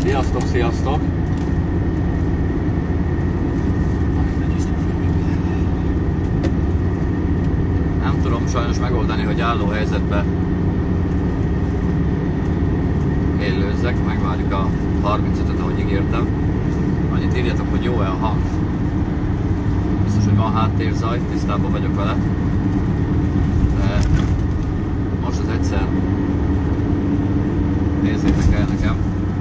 Sziasztok, sziasztok! Nem tudom sajnos megoldani, hogy álló helyzetben élőzzek, megvárjuk a 35-öt, ahogy ígértem. Annyit írjatok, hogy jó-e a hang. Biztos, hogy van háttérzaj, tisztában vagyok vele. De most az egyszer nézzétek el nekem.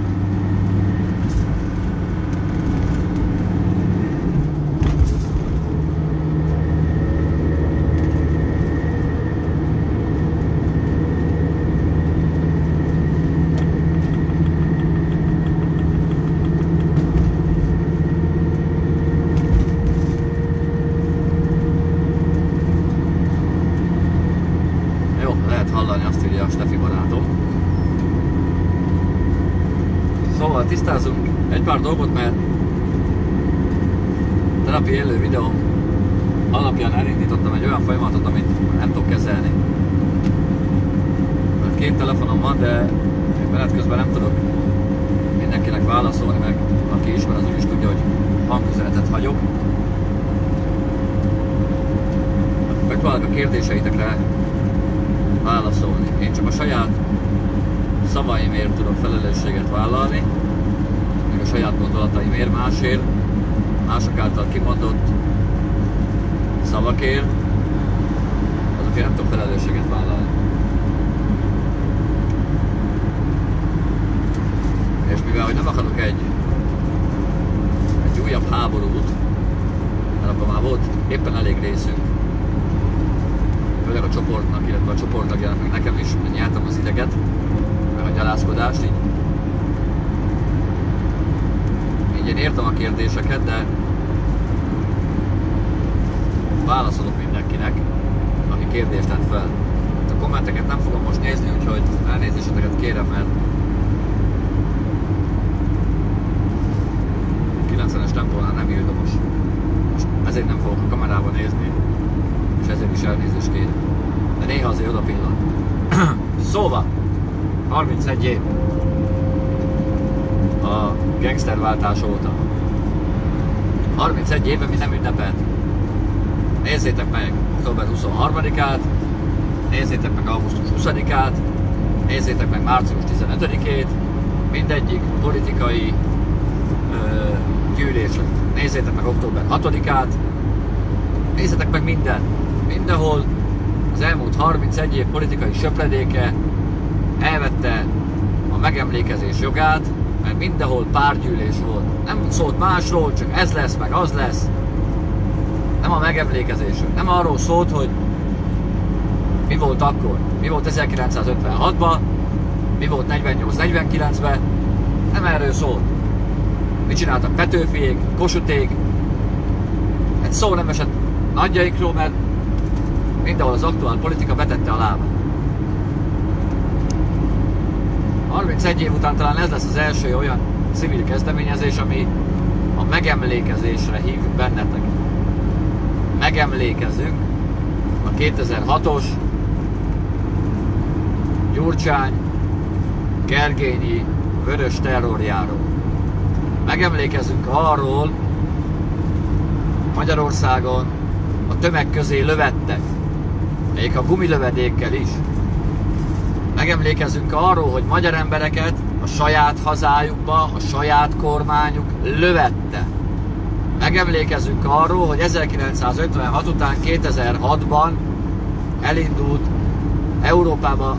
Szóval tisztázunk egy pár dolgot, mert terapi élő videóm alapján elindítottam egy olyan folyamatot, amit nem tudok kezelni. Mert 2 telefonom van, de menet közben nem tudok mindenkinek válaszolni, meg aki ismer, az úgy is tudja, hogy hangüzenetet hagyok. Megpróbálok a kérdéseitekre válaszolni. Én csak a saját szavaimért tudok felelősséget vállalni, meg a saját gondolataimért, mások által kimondott szavakért, azokért nem tudok felelősséget vállalni. És mivel hogy nem akarok egy újabb háborút, mert abban már volt éppen elég részünk, főleg a csoportnak, illetve a csoporttagjának, meg nekem is nyertem az ideget, meg a gyalázkodást, így én értem a kérdéseket, de válaszolok mindenkinek, aki kérdést tett fel. A kommenteket nem fogom most nézni, úgyhogy elnézéseteket kérem, mert 90-es tempónál nem ildomos. Most ezért nem fogok a kamerában nézni, és ezért is elnézést kérem. De néha azért oda pillanat. Szóval 31 év a gangsterváltás óta. 31 éve mi nem ünnepelt. Nézzétek meg október 23-át, nézzétek meg augusztus 20-át, nézzétek meg március 15-ét, mindegyik politikai gyűlések. Nézzétek meg október 6-át, nézzétek meg mindenhol az elmúlt 31 év politikai söpredéke elvette a megemlékezés jogát, mert mindenhol párgyűlés volt. Nem szólt másról, csak ez lesz, meg az lesz. Nem a megemlékezésről. Nem arról szólt, hogy mi volt akkor. Mi volt 1956-ban, mi volt 48-49-ben. Nem erről szólt. Mit csináltak Petőfiék, Kossuthték. Egy szó nem esett nagyjaikról, mert mindenhol az aktuál politika betette a lábát. 31 év után talán ez lesz az első olyan civil kezdeményezés, ami a megemlékezésre hív benneteket. Megemlékezünk a 2006-os Gyurcsány, Gergényi vörös terrorjáról. Megemlékezünk arról, Magyarországon a tömeg közé lövettek, még a gumilövedékkel is. Megemlékezünk arról, hogy magyar embereket a saját hazájukba, a saját kormányuk lövette. Megemlékezünk arról, hogy 1956 után 2006-ban elindult Európába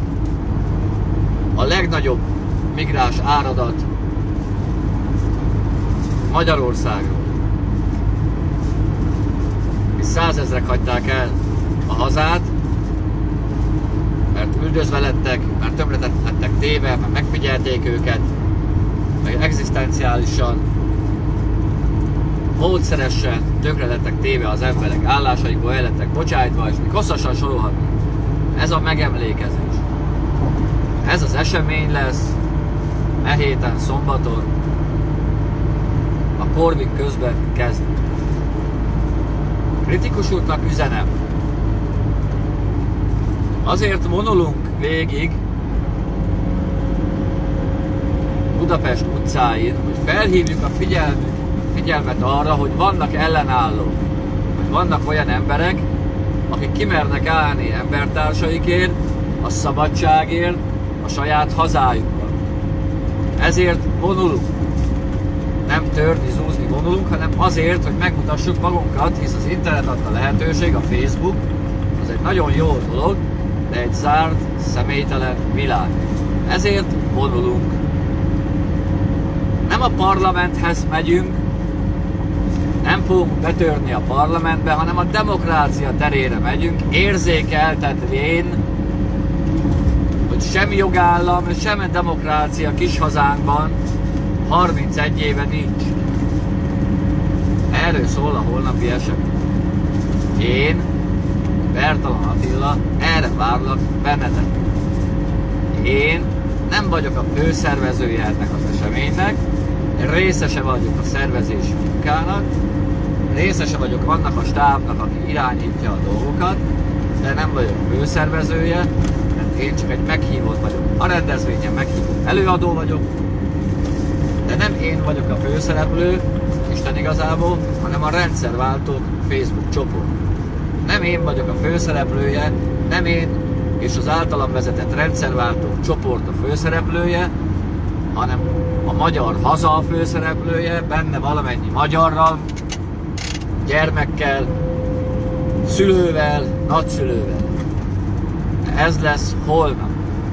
a legnagyobb migráns áradat Magyarországról. És 100 000-ek hagyták el a hazát, mert üldözve lettek, mert tönkre lettek téve, mert megfigyelték őket, meg egzisztenciálisan, módszeresen tönkre lettek téve az emberek, állásaikból el lettek bocsájtva, és még hosszasan sorolhatni. Ez a megemlékezés. Ez az esemény lesz e héten, szombaton, a Corvin közben kezd. Kritikus útnak üzenem. Azért vonulunk végig Budapest utcáin, hogy felhívjuk a figyelmet arra, hogy vannak ellenállók, hogy vannak olyan emberek, akik kimernek állni embertársaikért, a szabadságért, a saját hazájukban. Ezért vonulunk. Nem törni, zúzni vonulunk, hanem azért, hogy megmutassuk magunkat, hisz az internet adta lehetőség, a Facebook, az egy nagyon jó dolog, de egy zárt, személytelen világ. Ezért vonulunk. Nem a parlamenthez megyünk, nem fogunk betörni a parlamentbe, hanem a demokrácia terére megyünk, érzékeltetvén, hogy sem jogállam, sem demokrácia kis hazánkban 31 éve nincs. Erről szól a holnapi esemény. Én, Bertalan Attila, erre várlak benneteket. Én nem vagyok a főszervezője ennek az eseménynek, részese vagyok a szervezési munkának, részese vagyok annak a stábnak, aki irányítja a dolgokat, de nem vagyok főszervezője, mert én csak egy meghívott vagyok. A rendezvényen meghívott előadó vagyok, de nem én vagyok a főszereplő, Isten igazából, hanem a rendszerváltók Facebook csoport. Nem én vagyok a főszereplője, nem én és az általam vezetett rendszerváltók csoport a főszereplője, hanem a magyar haza a főszereplője, benne valamennyi magyarral, gyermekkel, szülővel, nagyszülővel. Ez lesz holnap.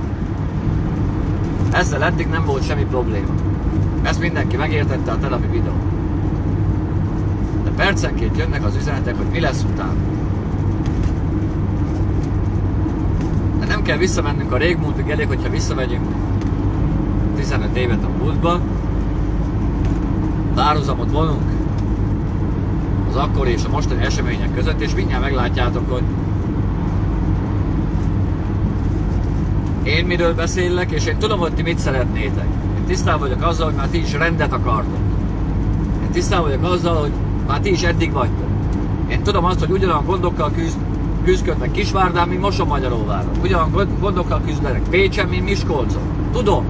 Ezzel eddig nem volt semmi probléma. Ezt mindenki megértette a telapi videón. De percenként jönnek az üzenetek, hogy mi lesz utána. De nem kell visszamennünk a régmúltig, elég, hogyha visszamegyünk 15 évet a múltba, párhuzamot vonunk az akkori és a mostani események között, és mindjárt meglátjátok, hogy én miről beszélek, és én tudom, hogy ti mit szeretnétek. Én tisztában vagyok azzal, hogy már ti is rendet akartok. Én tisztában vagyok azzal, hogy már ti is eddig vagytok. Én tudom azt, hogy ugyanolyan gondokkal küzdködnek Kisvárdán, mint Mosonmagyaróváron. Ugyanolyan gondokkal küzdenek Pécsen, mint Miskolcon. Tudom.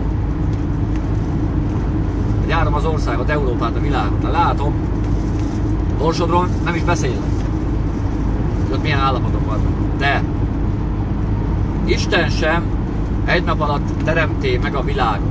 Járom az országot, Európát, a világot. Látom, Borsodról nem is beszélek, hogy ott milyen állapotok vannak. De Isten sem egy nap alatt teremté meg a világot.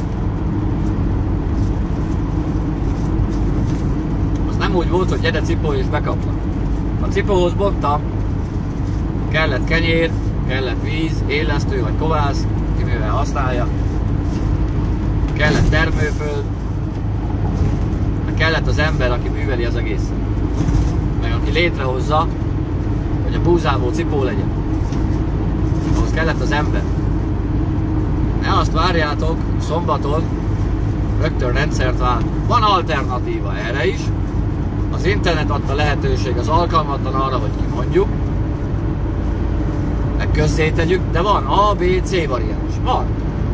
Az nem úgy volt, hogy gyere cipó és bekaplak. A cipóhoz bontam, kellett kenyér, kellett víz, élesztő vagy kovász, ki mivel használja, kellett termőföld, kellett az ember, aki műveli az egészet. Meg aki létrehozza, hogy a búzából cipó legyen. Ahhoz kellett az ember. Ne azt várjátok, szombaton rögtön rendszert vár. Van alternatíva erre is. Az internet adta lehetőség az alkalmatlan arra, hogy kimondjuk, meg közzétegyük, de van A, B, C variáns. Van.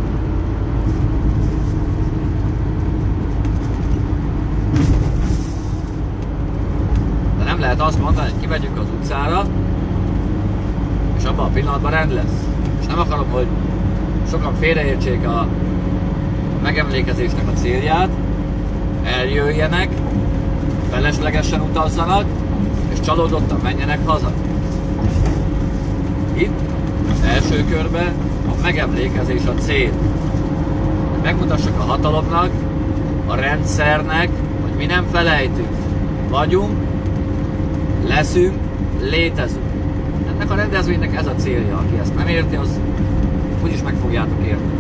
Nem lehet azt mondani, hogy kimegyünk az utcára, és abban a pillanatban rend lesz. És nem akarom, hogy sokan félreértsék a megemlékezésnek a célját, eljöjjenek, feleslegesen utazzanak, és csalódottan menjenek haza. Itt első körben a megemlékezés a cél. Megmutassak a hatalomnak, a rendszernek, hogy mi nem felejtünk. Vagyunk, leszünk, létezünk. Ennek a rendezvénynek ez a célja. Aki ezt nem érti, az úgyis meg fogjátok érteni.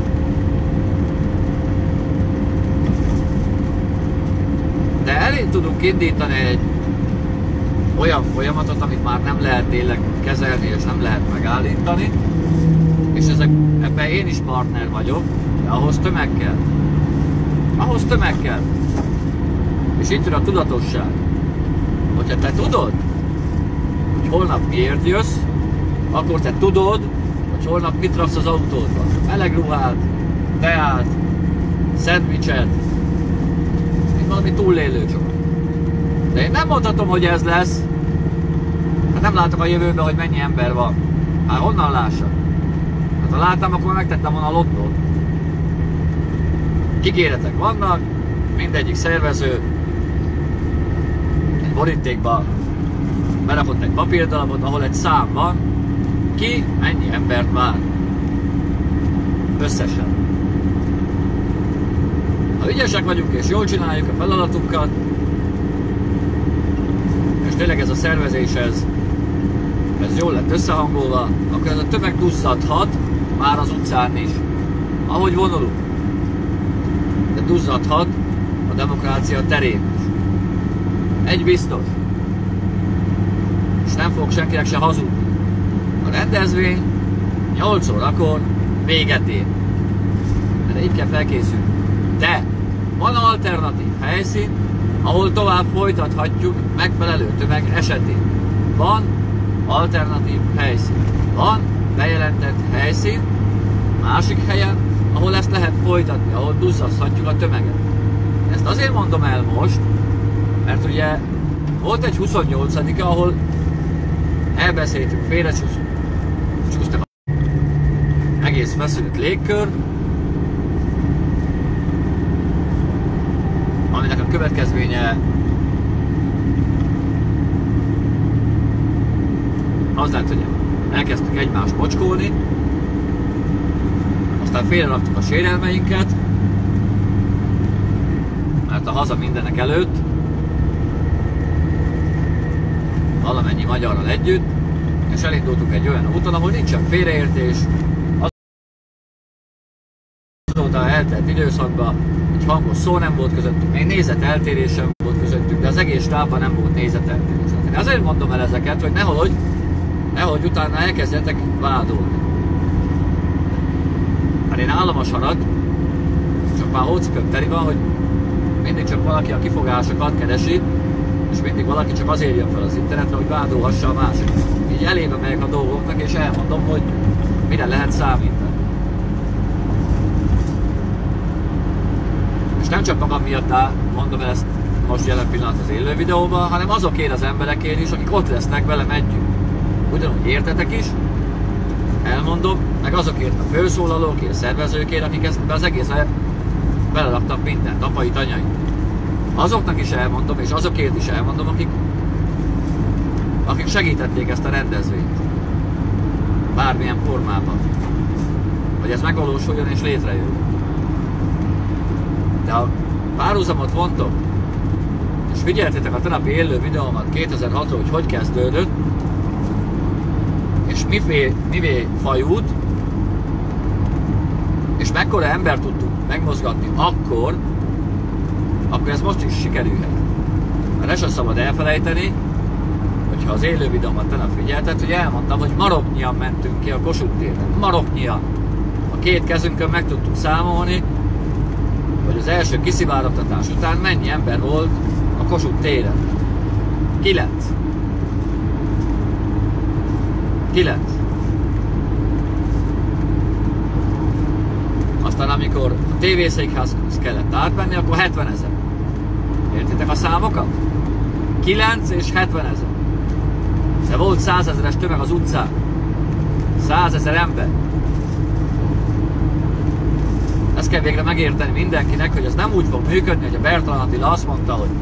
De elég tudunk indítani egy olyan folyamatot, amit már nem lehet tényleg kezelni és nem lehet megállítani. És ebben én is partner vagyok, de ahhoz tömeg kell. Ahhoz tömeg kell. És itt jön a tudatosság. Hogyha te tudod, hogy holnap miért jössz, akkor te tudod, hogy holnap mit raksz az autódba. Meleg ruhát, teát, szendvicset, mint valami túlélő csak. De én nem mondhatom, hogy ez lesz, mert nem látom a jövőben, hogy mennyi ember van. Hát honnan lássak? Hát ha láttam, akkor megtettem volna a lottót. ígéretek vannak, mindegyik szervező egy borítékba berakott egy papírdarabot, ahol egy szám van, ki mennyi embert vár összesen. Ha ügyesek vagyunk és jól csináljuk a feladatunkat, és tényleg ez a szervezés ez jól lett összehangolva, akkor ez a tömeg duzzadhat már az utcán is, ahogy vonulunk. De duzzadhat a demokrácia terén is. Egy biztos. És nem fog senkinek se hazudni. A rendezvény 8 órakor véget ér. Erre így kell felkészülni. De van alternatív helyszín, ahol tovább folytathatjuk megfelelő tömeg esetén. Van alternatív helyszín. Van bejelentett helyszín másik helyen, ahol ezt lehet folytatni, ahol duzzaszthatjuk a tömeget. Ezt azért mondom el most, mert ugye volt egy 28-a, ahol elbeszéltünk, félrecsúsztak egész feszült légkör, aminek a következménye az lett, hogy elkezdtük egymást mocskolni, aztán félreraktuk a sérelmeinket, mert a haza mindenek előtt valamennyi magyarral együtt, és elindultunk egy olyan úton, ahol nincsen félreértés. Azóta eltelt időszakban egy hangos szó nem volt közöttünk, még nézeteltérés sem volt közöttünk, de az egész stábban nem volt nézeteltérés. Azért mondom el ezeket, hogy nehogy utána elkezdjetek vádolni. Hát én állom a sarat, csak már hócipőm teli van, hogy mindig csak valaki a kifogásokat keresi, és mindig valaki csak azért jön fel az internetre, hogy vádolhassa a másikat. Így elébe megyek a dolgoknak, és elmondom, hogy mire lehet számítani. És nem csak magam miatt mondom ezt most jelen pillanat az élő videóban, hanem azokért az emberekért is, akik ott lesznek velem együtt. Ugyanúgy értetek is, elmondom, meg azokért a főszólalókért, szervezőkért, akik ezt az egészre beleraktak mindent, apait, anyait. Azoknak is elmondom, és azokért is elmondom, akik segítették ezt a rendezvényt. Bármilyen formában. Hogy ez megvalósuljon és létrejön. De ha párhuzamot vontok, és figyeltétek a tegnapi élő videómat 2006-ról, hogy kezdődött, és mivé fajult, és mekkora embert tudtunk megmozgatni akkor ez most is sikerülhet. Mert ezt sem szabad elfelejteni, hogyha az élő videómat tegnap figyeltet, hogy elmondtam, hogy maroknyian mentünk ki a Kossuth téren. Maroknyian. A két kezünkön meg tudtuk számolni, hogy az első kiszivárogtatás után mennyi ember volt a Kossuth téren. 9. Aztán amikor a tévészékházhoz kellett átmenni, akkor 70 000. Értitek a számokat? 9 és 70 000. De volt 100 000-es tömeg az utcán. 100 000 ember. Ezt kell végre megérteni mindenkinek, hogy ez nem úgy fog működni, hogy a Bertalan Attila azt mondta, hogy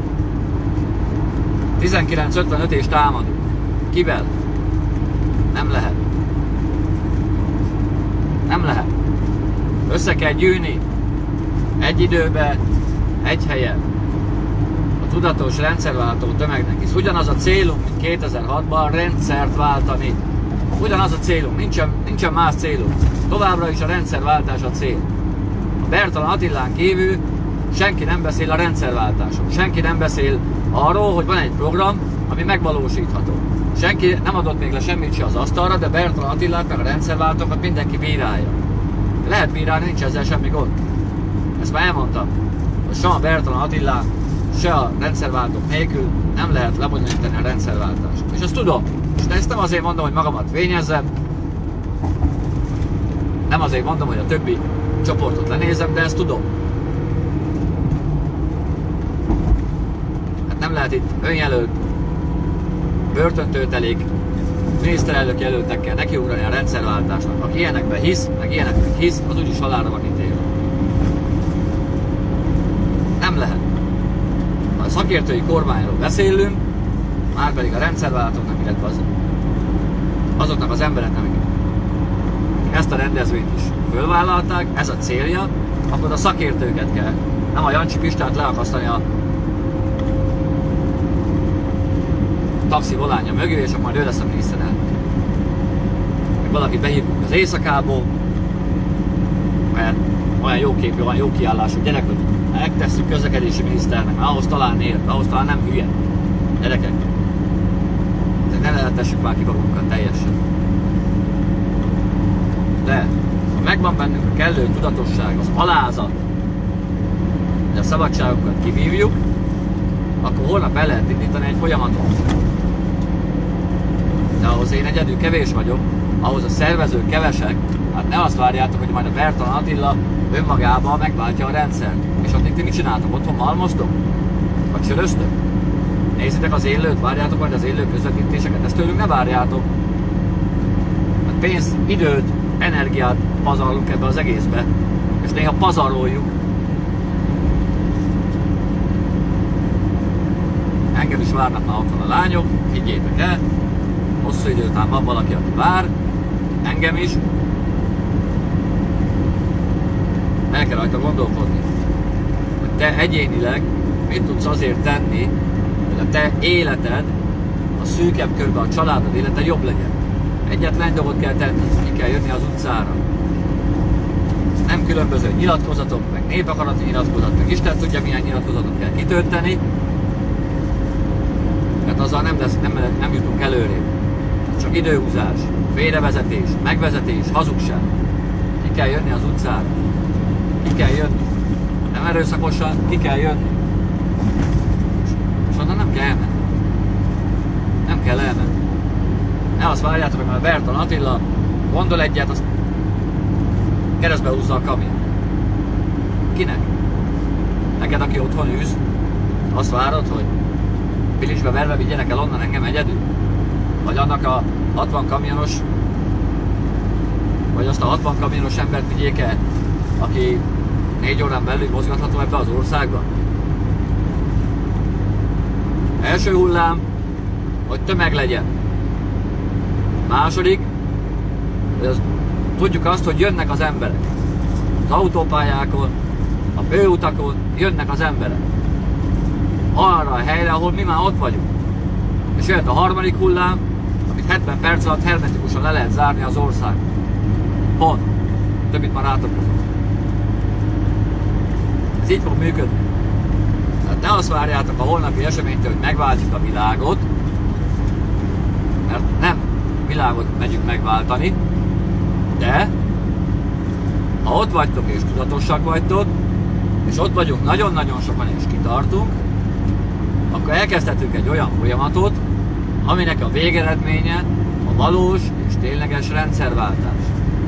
1955 és támadunk. Kivel? Nem lehet. Nem lehet. Össze kell gyűjni egy időben, egy helyen a tudatos rendszerváltó tömegnek, hisz ugyanaz a célunk, mint 2006-ban rendszert váltani. Ugyanaz a célunk, nincsen más célunk. Továbbra is a rendszerváltás a cél. A Bertalan Attilán kívül senki nem beszél a rendszerváltáson. Senki nem beszél arról, hogy van egy program, ami megvalósítható. Senki nem adott még le semmit se az asztalra, de Bertalan Attilát meg a rendszerváltókat mindenki bírálja. Lehet bírálni, nincs ezzel semmi gond. Ezt már elmondtam, hogy se a Bertalan Attilán, se a rendszerváltók nélkül nem lehet lebonyolítani a rendszerváltást. És ezt tudom. És ezt nem azért mondom, hogy magamat fényezzem, nem azért mondom, hogy a többi csoportot lenézem, de ezt tudom. Hát nem lehet itt önjelölt, börtöntöltelék, miniszterelnök jelöltekkel nekiugrani a rendszerváltásnak. Aki ilyenekben hisz, meg ilyenekben hisz, az úgyis halálra van ítélve. lehet. Ha a szakértői kormányról beszélünk, már pedig a rendszerváltóknak, illetve azoknak az embereknek, akik ezt a rendezvényt is fölvállalták, ez a célja, akkor a szakértőket kell. Nem a Jancsi Pistát leakasztani a taxi volánja mögé, és akkor majd ő lesz a miniszterelnök. Meg valakit behívunk az éjszakából, mert olyan jó képű, olyan jó kiállású gyerek, hogy megtesszük közlekedési miniszternek, mert ahhoz talán élt, ahhoz talán nem hülye. Gyerekek, ne lehetessük már ki magunkat teljesen. De ha megvan bennünk a kellő tudatosság, az alázat, hogy a szabadságunkat kivívjuk, akkor holnap el lehet indítani egy folyamatot. De ahhoz én egyedül kevés vagyok, ahhoz a szervezők kevesek, hát ne azt várjátok, hogy majd a Bertalan Attila önmagában megváltja a rendszert. És addig ti mit csináltok? Otthon malmoztok? Vagy söröztök? Nézzétek az élőt, várjátok majd az élő közvetítéseket, ezt tőlünk ne várjátok. Hát pénzt, időt, energiát pazarlunk ebbe az egészbe, és néha pazaroljuk. Engem is várnak már otthon a lányok, higgyétek el, hosszú idő után van valaki, aki vár, engem is. El kell rajta gondolkodni, hogy te egyénileg mit tudsz azért tenni, hogy a te életed, a szűkebb körben a családod élete jobb legyen. Egyetlen dolgot kell tenni, ki kell jönni az utcára. Nem különböző nyilatkozatok, meg népakarati nyilatkozat, meg Isten tudja milyen nyilatkozatot kell kitölteni, mert azzal nem jutunk előrébb. Csak időhúzás, félrevezetés, megvezetés, hazugság. Ki kell jönni az utcára. Ki kell jönni. Nem erőszakosan, ki kell jönni. És onnan nem kell elmenni. Nem kell elmenni. Ne azt várjátok, hogy már a Bertalan Attila gondol egyet, azt keresztbe húzza a kamion. Kinek? Neked, aki otthon űz, azt várod, hogy bilincsbe verve vigyenek el onnan engem egyedül? Vagy annak a 60 kamionos, vagy azt a 60 kamionos embert vigyék el, aki 4 órán belül mozgatható ebbe az országba? Első hullám, hogy tömeg legyen. Második, hogy tudjuk azt, hogy jönnek az emberek. Az autópályákon, a főutakon jönnek az emberek. Arra a helyre, ahol mi már ott vagyunk. És jöhet a harmadik hullám, amit 70 perc alatt hermetikusan le lehet zárni az ország. Pont. Többit már átokozom. Ez így fog működni. Tehát ne azt várjátok a holnapi eseménytől, hogy megváltjuk a világot, mert nem világot megyünk megváltani, de ha ott vagytok és tudatosak vagytok, és ott vagyunk nagyon-nagyon sokan és kitartunk, akkor elkezdhetünk egy olyan folyamatot, aminek a végeredménye a valós és tényleges rendszerváltás.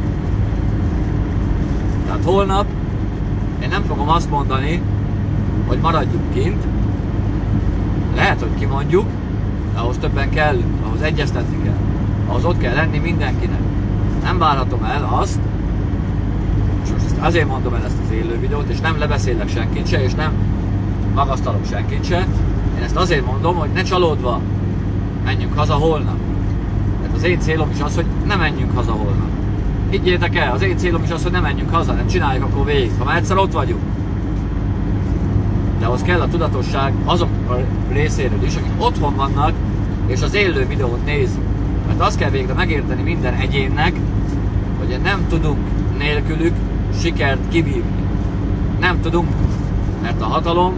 Tehát holnap én nem fogom azt mondani, hogy maradjunk kint, lehet, hogy kimondjuk, de ahhoz többen kellünk, ahhoz egyeztetni kell, ahhoz ott kell lenni mindenkinek. Nem várhatom el azt, és most azért mondom el ezt az élő videót, és nem lebeszélek senkit se, és nem magasztalok senkit se. Én ezt azért mondom, hogy ne csalódva menjünk haza holnap. Mert az én célom is az, hogy ne menjünk haza holnap. Higgyétek el, az én célom is az, hogy ne menjünk haza, nem csináljuk akkor végig, ha már egyszer ott vagyunk. De ahhoz kell a tudatosság azok a részéről is, akik otthon vannak, és az élő videót nézik. Mert azt kell végre megérteni minden egyénnek, hogy nem tudunk nélkülük sikert kivívni. Nem tudunk, mert a hatalom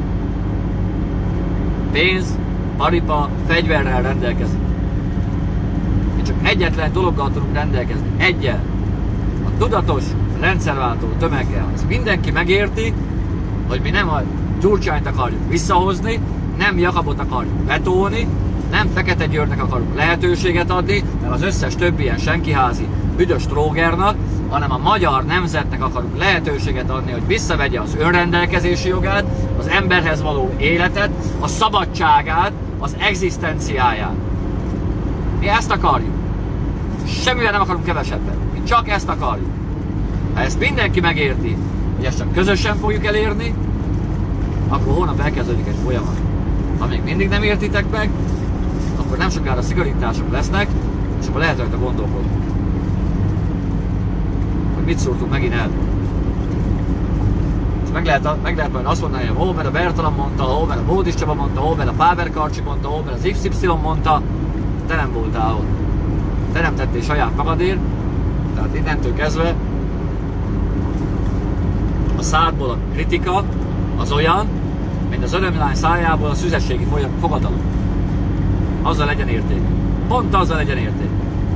pénz, paripa, fegyverrel rendelkezik. Mi csak egyetlen dologgal tudunk rendelkezni. Egyel. A tudatos, rendszerváltó tömeggel. Ezt mindenki megérti, hogy mi nem a Gyurcsányt akarjuk visszahozni, nem Jakabot akarjuk betolni, nem Fekete Győrnek akarunk lehetőséget adni, mert az összes többi ilyen senkiházi büdös trógernak, hanem a magyar nemzetnek akarunk lehetőséget adni, hogy visszavegye az önrendelkezési jogát, az emberhez való életet, a szabadságát, az egzisztenciáját. Mi ezt akarjuk. Semmivel nem akarunk kevesebbet. Mi csak ezt akarjuk. Ha ezt mindenki megérti, hogy ezt csak közösen fogjuk elérni, akkor holnap elkezdődik egy folyamat. Ha még mindig nem értitek meg, akkor nem sokára szigorítások lesznek, és akkor lehet rajta gondolkodni. Hogy mit szóltunk megint el. És meg lehet majd azt mondani, hogy mert a Bertalan mondta, mert a Bódis Csaba mondta, mert a Fáber Karcsi mondta, mert az XY mondta. Te nem voltál ott. Te nem tettél saját magadért, tehát innentől kezdve a szádból a kritika az olyan, mint az örömlány szájából a szüzességi fogadalom. Azzal legyen érték. Pont azzal legyen érték.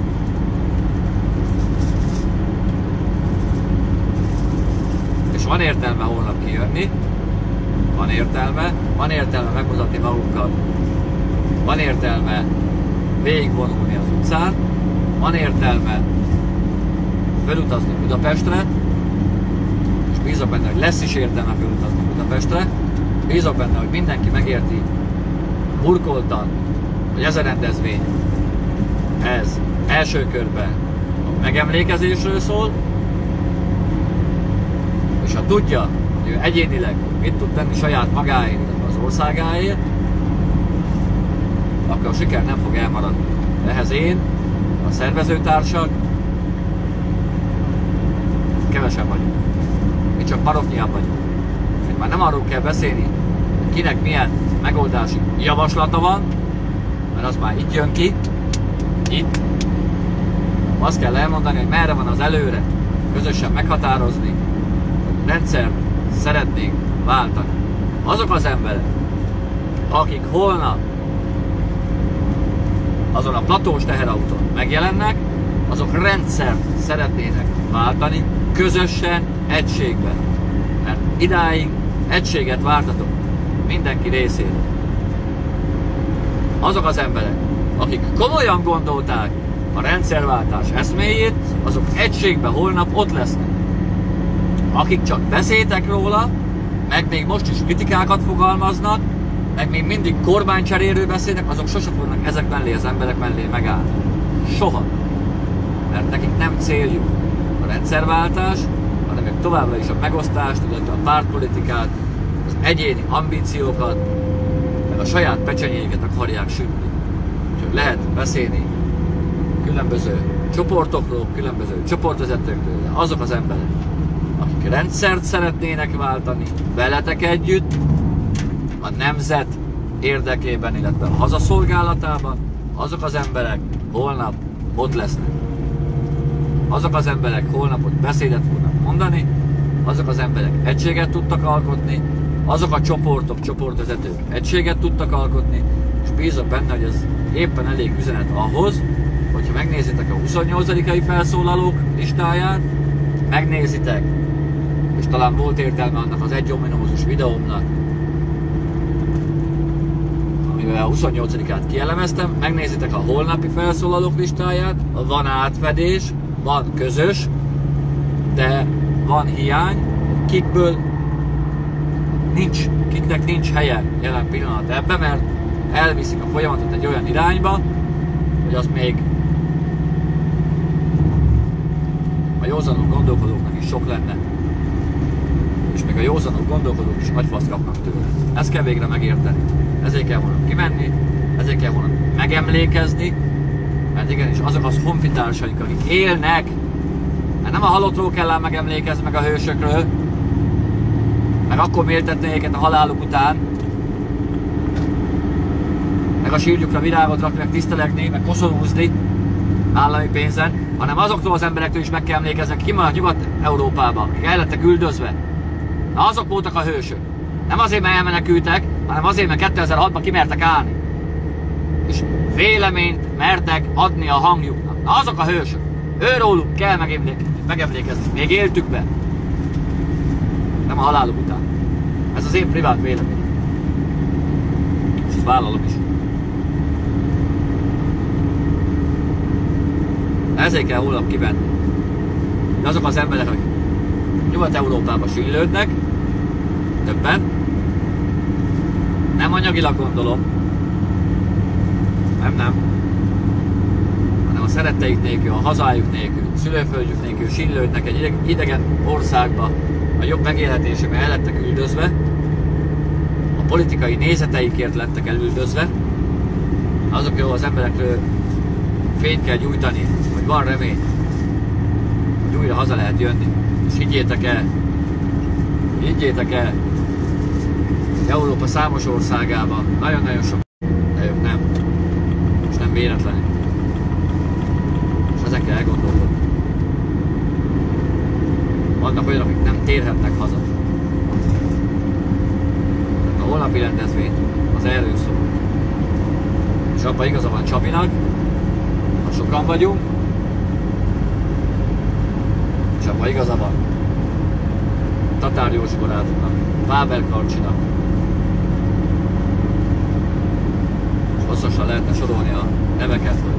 És van értelme holnap kijönni, van értelme megmutatni magunkat, van értelme végigvonulni az utcán, van értelme felutazni Budapestre, és bízok benne, hogy lesz is értelme felutazni Budapestre, bízok benne, hogy mindenki megérti burkoltan, hogy ez a rendezvény, ez első körben a megemlékezésről szól, és ha tudja, hogy ő egyénileg mit tud tenni saját magáért, illetve az országáért, akkor a siker nem fog elmaradni. Ehhez én, a szervezőtársak, kevesen vagyunk. Mi csak maroknyian vagyunk. Már nem arról kell beszélni, hogy kinek milyen megoldási javaslata van, mert az már itt jön ki, itt. Azt kell elmondani, hogy merre van az előre, közösen meghatározni, hogy rendszert szeretnénk váltani. Azok az emberek, akik holnap azon a platós teherautón megjelennek, azok rendszert szeretnének váltani, közösen, egységben. Mert idáig egységet vártatok mindenki részéről. Azok az emberek, akik komolyan gondolták a rendszerváltás eszméjét, azok egységben holnap ott lesznek. Akik csak beszéltek róla, meg még most is kritikákat fogalmaznak, meg még mindig kormánycseréről beszélnek, azok sose fognak ezek mellé az emberek mellé megállni. Soha. Mert nekik nem céljuk a rendszerváltás, hanem meg továbbra is a megosztást, illetve a pártpolitikát, az egyéni ambíciókat, meg a saját pecsenyéket akarják sütni. Úgyhogy lehet beszélni különböző csoportokról, különböző csoportvezetőkről, de azok az emberek, akik rendszert szeretnének váltani veletek együtt, a nemzet érdekében, illetve a hazaszolgálatában, azok az emberek holnap ott lesznek. Azok az emberek holnap ott beszédet fognak mondani, azok az emberek egységet tudtak alkotni, azok a csoportok, csoportvezetők egységet tudtak alkotni, és bízok benne, hogy ez éppen elég üzenet ahhoz, hogyha megnézitek a 28. felszólalók listáját, megnézitek, és talán volt értelme annak az egy ominózus videómnak, amivel a 28-át kielemeztem, megnézitek a holnapi felszólalók listáját, van átfedés, van közös, de van hiány, kiknek nincs helye jelen pillanat ebben, mert elviszik a folyamatot egy olyan irányba, hogy az még a józanul gondolkodóknak is sok lenne, és még a józanul gondolkodók is nagy faszt kapnak tőle. Ezt kell végre megérteni. Ezért kell volna kimenni, ezért kell volna megemlékezni, mert igenis azok az honfitársaink, akik élnek, mert nem a halottról kell ám megemlékezni, meg a hősökről, meg akkor méltetni őket a haláluk után, meg a sírjukra virágot rakni, meg tisztelegni, meg koszorúzni állami pénzen, hanem azoktól az emberektől is meg kell emlékezni, ki van Nyugat-Európában, akik el lettek üldözve. Na, azok voltak a hősök. Nem azért, mert elmenekültek, hanem azért, mert 2006-ban kimertek állni. És véleményt mertek adni a hangjuknak. Na, azok a hősök. Őróluk kell megemlékezni. Még éltükben. Nem a haláluk után. Ez az én privát vélemény. És ezt vállalom is. Ezért kell holnap kivenni. De azok az emberek, akik Nyugat-Európában sillődnek, többen, nem anyagilag gondolom, nem, hanem a szeretteik nélkül, a hazájuk nélkül, a szülőföldjük nélkül sillődnek egy idegen országba a jobb megélhetésében el lettek üldözve, politikai nézeteikért lettek elüldözve, azokról az emberekről fényt kell gyújtani, hogy van remény, hogy újra haza lehet jönni. És higgyétek el, Európa számos országában nagyon-nagyon sok, de ők nem, és nem véletlenül. És ezen kell elgondolkodni. Vannak olyanok, akik nem térhetnek haza. A holnapi rendezvény az erről szól. És abban igaza van Csabinak, ha sokan vagyunk, és abban igaza van Tatár Józsi barátunknak, Fáber Karcsinak, és hosszasan lehetne sorolni a neveket, hogy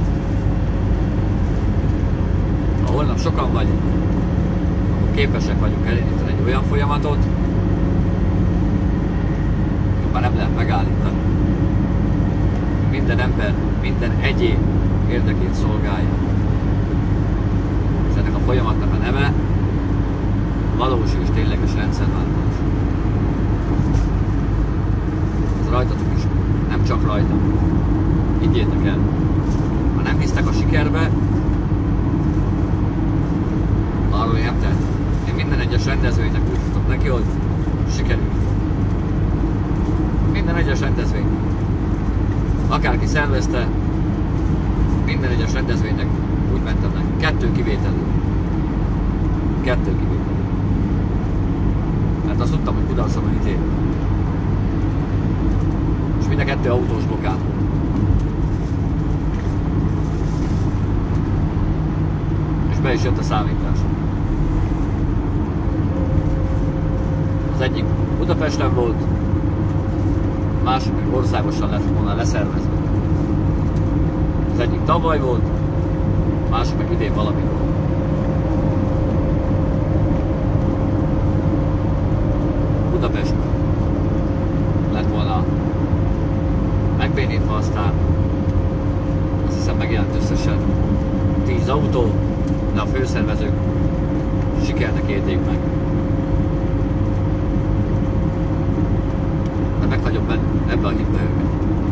ha holnap sokan vagyunk, akkor képesek vagyunk elindítani egy olyan folyamatot, hogy már nem lehet megállítani. Minden ember, minden egyén érdekét szolgálja. És ennek a folyamatnak a neve valós és tényleges rendszerváltás. Ez rajtatok is, nem csak rajtam. Higgyétek el, ha nem hisztek a sikerbe, arról én nem tehetek. Én minden egyes rendezvénynek úgy futok neki, hogy sikerül. Minden egyes rendezvény. Akárki szervezte, minden egyes rendezvénynek úgy mentem neki. 2 kivételű. Mert azt tudtam, hogy kudarcra van ítélve. És mind a 2 autós blokkát volt. És be is jött a számítás. Az egyik Budapesten volt, a másik meg országosan lett volna leszervezve. Az egyik tavaly volt, a másik meg idén valamikor. Budapest lett volna megbénítva, aztán azt hiszem megjelent összesen 10 autó, de a főszervezők sikernek élték meg. De meghagyom ebbe a hitbe őket.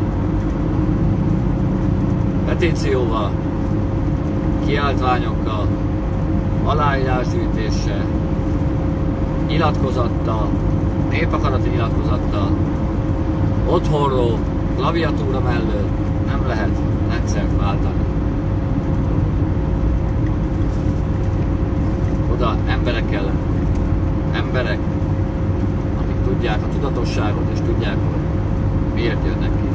Petícióval, kiáltványokkal, aláírásgyűjtéssel, nyilatkozattal, népakarati nyilatkozattal, otthonról, klaviatúra mellől nem lehet rendszert váltani. Oda emberek kellenek. Emberek, akik tudják a tudatosságot és tudják, hogy miért jönnek ki.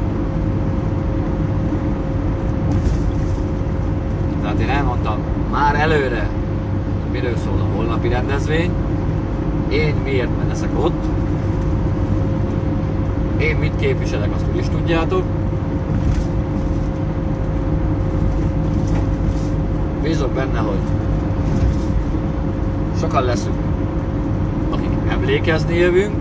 Tehát én elmondtam már előre, miről szól a holnapi rendezvény, én miért leszek ott, én mit képviselek, azt úgy is tudjátok. Bízok benne, hogy sokan leszünk, akik emlékezni jövünk,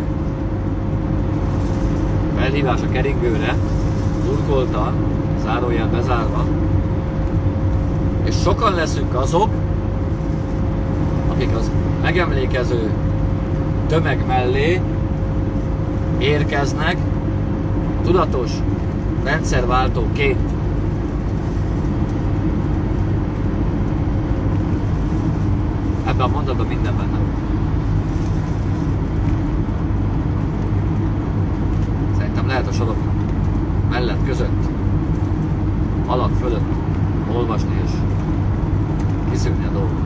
felhívás a keringőre, burkoltan, zárójel bezárva, és sokan leszünk azok, akik az megemlékező tömeg mellé érkeznek tudatos rendszerváltóként. Ebben a mondatban minden benne van. Szerintem lehet a sorok mellett, között, alak fölött olvasni és kiszűrni a dolgot.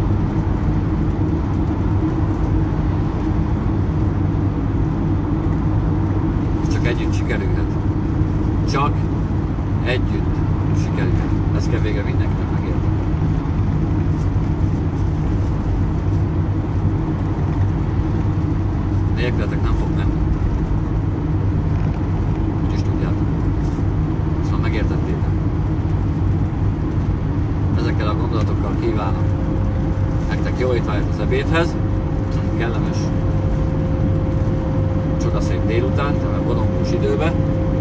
Csak együtt sikerülhet. Csak együtt sikerülhet. Ezt kell végre mindenkinek megérteni. Nélkületek nem fog menni. Úgy is tudjátok. Ezt már megértettétek. Ezekkel a gondolatokkal kívánom nektek jó étvágyat az ebédhez, kellemes, csodaszép délután, tehát vonongós időben.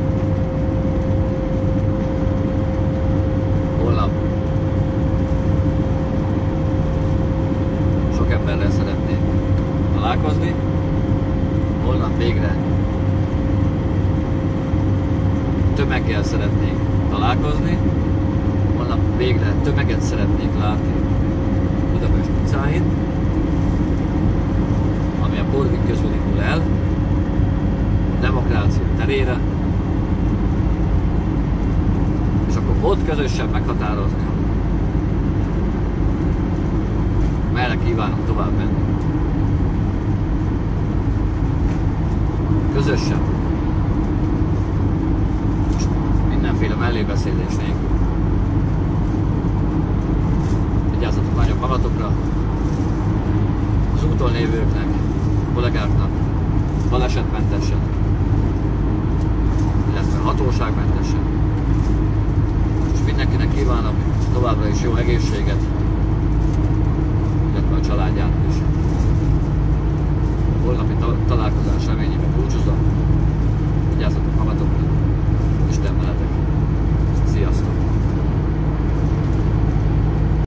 Holnap sok emberrel szeretnék találkozni. Holnap végre tömeggel szeretnék találkozni, holnap végre tömeget szeretnék látni Budapest utcáin, ami a Borvik közül indul el, a demokrácia terére, és akkor ott közösen meghatározni, merre kívánunk tovább menni. Közösen. És mindenféle mellébeszélés nélkül. Vigyázzatok nagyobb magatokra, az úton lévőknek, kollégáknak, balesetmentesen, illetve hatóságmentesen. És mindenkinek kívánok továbbra is jó egészséget, illetve a családjának is. Holnapi találkozás reményében búcsúzom. Vigyázzatok magatokra, Isten veletek!